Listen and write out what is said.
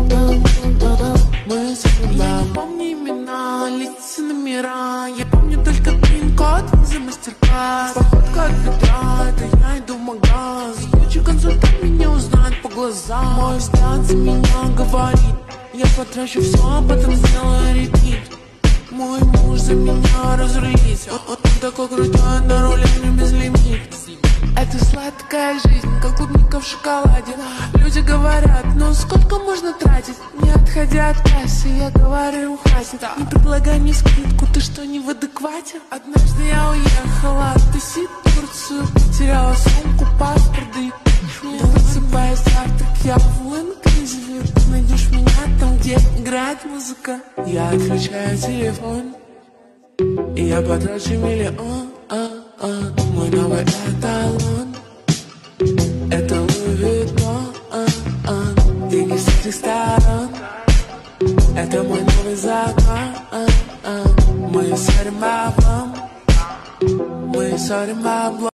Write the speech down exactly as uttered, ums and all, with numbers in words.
Мы забываем. Помни имена, лица, номера. Я помню только пин-код за мастер-класс. Походка от бедра, это я иду в магаз. Лучший консультант меня узнает по глазам. Мой взгляд за меня говорит: я потрачу все, а потом сделаю репит. Мой муж за меня разрулит. Он, он такой крутой, на руле не безлимит. Это сладкая жизнь, как клубника в шоколаде. Люди говорят: ну сколько можно тратить? Не отходя от кассы, я говорю: хватит. Не предлагай мне скидку, ты что, не в адеквате? Однажды я уехала тусить в Турцию, потеряла сумку, паспорт, да и не просыпаясь завтрак, я в инклюзиве. Ты найдешь меня там, где играет музыка. Я отключаю телефон, и я потрачу миллион. А, а, мой новый эталон, это Луи Виттон, а, а, деньги с этих сторон, это мой новый закон, а, а, мы ссорим баблом, мы ссорим баблом.